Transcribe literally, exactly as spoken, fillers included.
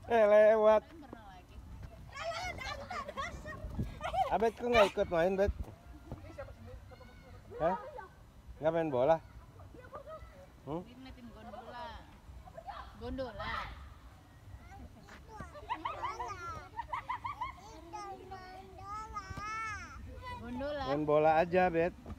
Eh lewat. Abet kok nggak ikut main, Bet? Hah? Nggak main bola? Hmm? Ngeliatin gondola. Gondola. Gondola. Main bola aja, Bet.